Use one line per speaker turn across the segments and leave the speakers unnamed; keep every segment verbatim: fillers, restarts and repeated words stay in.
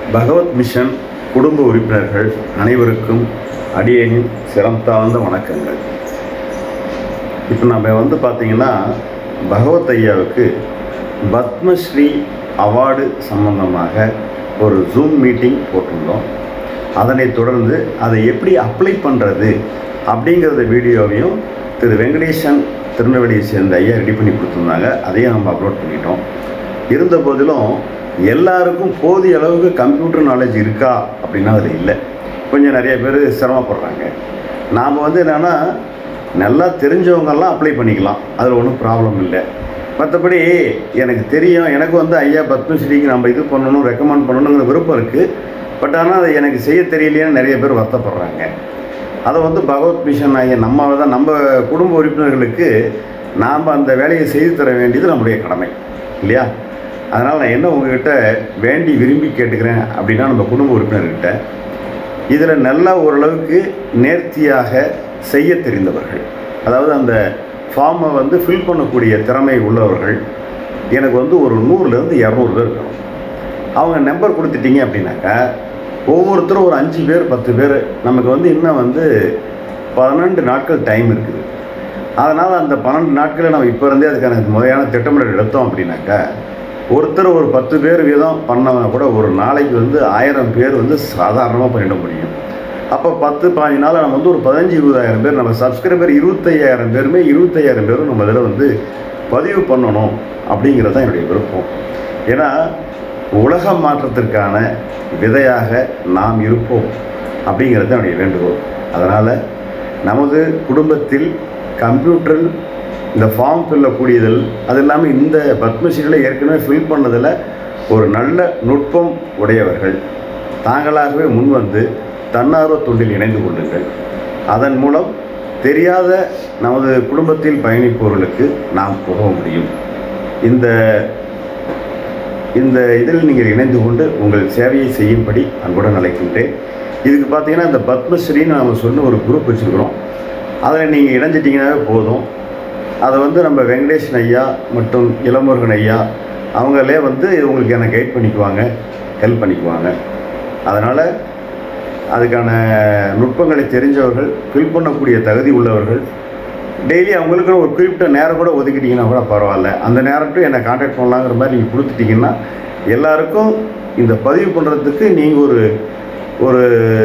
பகவத் mission குடும்ப உறுப்பினர்கள் அனைவருக்கும் அடியேனின் சிரம் தாழ்ந்த வணக்கங்கள். இப்போ நம்ம வந்து பார்த்திங்கன்னா பகவத் ஐயாவுக்கு பத்மஸ்ரீ அவார்டு சம்பந்தமாக ஒரு ஜூம் மீட்டிங் போட்டிருந்தோம். அதனைத் தொடர்ந்து அதை எப்படி அப்ளை பண்ணுறது அப்படிங்கிறத வீடியோவையும் திரு வெங்கடேசன் திருநெல்வேலியை சேர்ந்த ஐயா ரெடி பண்ணி கொடுத்துருந்தாங்க. அதையும் நம்ம அப்லோட் பண்ணிட்டோம். இருந்த போதிலும் எல்லாருக்கும் போதிய அளவுக்கு கம்ப்யூட்டர் நாலேஜ் இருக்கா அப்படின்னா அதில் இல்லை. கொஞ்சம் நிறைய பேர் சிரமப்படுறாங்க. நாம் வந்து என்னென்னா நல்லா தெரிஞ்சவங்கெல்லாம் அப்ளை பண்ணிக்கலாம், அதில் ஒன்றும் ப்ராப்ளம் இல்லை. மற்றபடி எனக்கு தெரியும், எனக்கு வந்து ஐயா பத்மஸ்ரீக்கு நம்ம இது பண்ணணும் ரெக்கமெண்ட் பண்ணணுங்கிற விருப்பம் இருக்குது. பட் ஆனால் அதை எனக்கு செய்ய தெரியலையேன்னு நிறைய பேர் வருத்தப்படுறாங்க. அதை வந்து பகவத் மிஷன் ஐயா நம்ம தான் நம்ம குடும்ப உறுப்பினர்களுக்கு நாம் அந்த வேலையை செய்து தர வேண்டியது நம்முடைய கடமை இல்லையா? அதனால் நான் என்ன உங்கள்கிட்ட வேண்டி விரும்பி கேட்டுக்கிறேன் அப்படின்னா, நம்ம குடும்ப உறுப்பினர்கிட்ட இதில் நல்லா ஓரளவுக்கு நேர்த்தியாக செய்ய தெரிந்தவர்கள், அதாவது அந்த ஃபார்மை வந்து ஃபில் பண்ணக்கூடிய திறமை உள்ளவர்கள் எனக்கு வந்து ஒரு நூறுலேருந்து இரநூறு பேர் இருக்கணும். அவங்க நம்பர் கொடுத்துட்டிங்க அப்படின்னாக்கா ஒவ்வொருத்தரும் ஒரு அஞ்சு பேர் பத்து பேர், நமக்கு வந்து இன்னும் வந்து பன்னெண்டு நாட்கள் டைம் இருக்குது. அதனால் அந்த பன்னெண்டு நாட்களில் நம்ம இப்போ இருந்தே அதுக்கான முறையான திட்டமிடல் எடுத்தோம் அப்படின்னாக்கா ஒருத்தர் ஒரு பத்து பேர் வீதம் பண்ணவங்க கூட ஒரு நாளைக்கு வந்து ஆயிரம் பேர் வந்து சாதாரணமாக பண்ணிட முடியும். அப்போ பத்து பாஞ்சு நாள் நம்ம வந்து ஒரு பதினஞ்சு இருபதாயிரம் பேர் நம்ம சப்ஸ்கிரைபர் இருபத்தையாயிரம் பேருமே இருபத்தையாயிரம் பேரும் நம்ம இதில் வந்து பதிவு பண்ணணும் அப்படிங்கிறது தான் என்னுடைய விருப்பம். ஏன்னா உலக மாற்றத்திற்கான விதையாக நாம் இருப்போம் அப்படிங்கிறது தான் என்னுடைய வேண்டுகோள். அதனால் நமது குடும்பத்தில் கம்ப்யூட்டரில் இந்த ஃபார்ம் ஃபில்லக்கூடியதில் அது இல்லாமல் இந்த பத்மஸ்ரீயில் ஏற்கனவே ஃபில் பண்ணதில் ஒரு நல்ல நுட்பம் உடையவர்கள் தாங்களாகவே முன்வந்து தன்னார்வ தொண்டில் இணைந்து கொள்ளுங்கள். அதன் மூலம் தெரியாத நமது குடும்பத்தில் பயணிப்பவர்களுக்கு நாம் உதவ முடியும். இந்த இந்த இதில் நீங்கள் இணைந்து கொண்டு உங்கள் சேவையை செய்யும்படி அன்புடன் அழைக்கின்றேன். இதுக்கு பார்த்தீங்கன்னா இந்த பத்மஸ்ரீன்னு நம்ம சொன்ன ஒரு குரூப் வச்சுருக்கிறோம். அதில் நீங்கள் இணைஞ்சிட்டிங்கன்னாவே போதும். அதை வந்து நம்ம வெங்கடேசன் ஐயா மற்றும் இளமுருகன் ஐயா அவங்களே வந்து உங்களுக்கு என்னை கைட் பண்ணிக்குவாங்க, ஹெல்ப் பண்ணிக்குவாங்க. அதனால் அதுக்கான நுட்பங்களை தெரிஞ்சவர்கள், ஃபில் பண்ணக்கூடிய தகுதி உள்ளவர்கள் டெய்லி அவங்களுக்குன்னு ஒரு குறிப்பிட்ட நேரம் கூட ஒதுக்கிட்டிங்கன்னா கூட பரவாயில்ல. அந்த நேரட்டும் என்னை கான்டாக்ட் பண்ணலாங்கிற மாதிரி நீங்கள் கொடுத்துட்டிங்கன்னா எல்லாருக்கும் இந்த பதிவு பண்ணுறதுக்கு நீங்கள் ஒரு ஒரு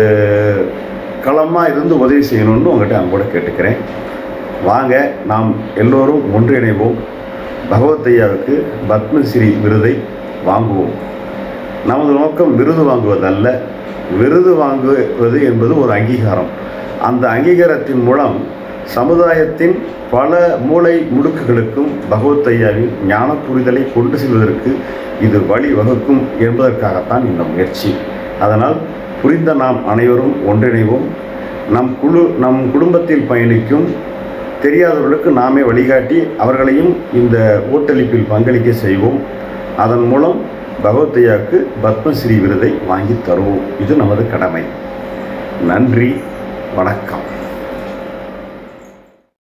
களமாக இருந்து உதவி செய்யணும்னு உங்கள்கிட்ட அவங்க கூட கேட்டுக்கிறேன். வாங்க நாம் எல்லோரும் ஒன்றிணைவோம். பகவத் ஐயாவுக்கு பத்மஸ்ரீ விருதை வாங்குவோம். நமது நோக்கம் விருது வாங்குவதல்ல, விருது வாங்குவது என்பது ஒரு அங்கீகாரம். அந்த அங்கீகாரத்தின் மூலம் சமுதாயத்தின் பல மூளை முடுக்குகளுக்கும் பகவத் ஐயாவின் ஞான புரிதலை கொண்டு செல்வதற்கு இது வழி வகுக்கும் என்பதற்காகத்தான் இந்த முயற்சி. அதனால் புரிந்த நாம் அனைவரும் ஒன்றிணைவோம். நம் குழு நம் குடும்பத்தில் பயணிக்கும் தெரியாதவர்களுக்கு நாமே வழிகாட்டி அவர்களையும் இந்த ஓட்டளிப்பில் பங்களிக்க செய்வோம். அதன் மூலம் பகவத் ஐயாவுக்கு பத்மஸ்ரீ விருதை வாங்கி தருவோம். இது நமது கடமை. நன்றி, வணக்கம்.